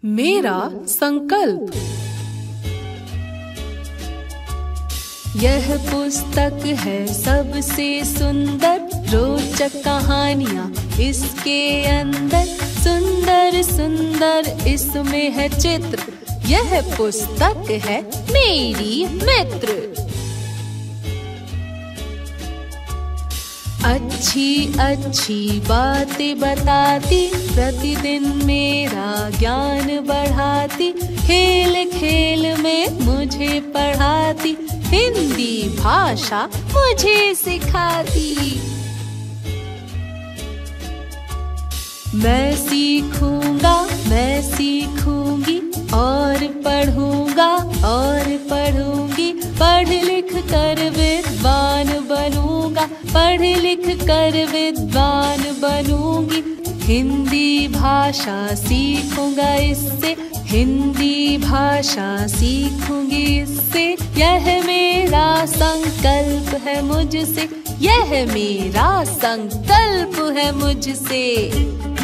मेरा संकल्प। यह पुस्तक है सबसे सुंदर, रोचक कहानियाँ इसके अंदर, सुंदर सुंदर इसमें है चित्र। यह पुस्तक है मेरी मित्र। अच्छी अच्छी बातें बताती, प्रतिदिन मेरा ज्ञान बढ़ाती, खेल खेल में मुझे पढ़ाती, हिंदी भाषा मुझे सिखाती। मैं सीखूंगा, मैं सीखूंगी, और पढ़ूंगा और पढ़ूंगी, पढ़ लिख कर विद्वान बनूंगा, पढ़ लिख कर विद्वान बनूंगी। हिंदी भाषा सीखूंगा इससे, हिंदी भाषा सीखूंगी इससे। यह मेरा संकल्प है मुझसे, यह मेरा संकल्प है मुझसे।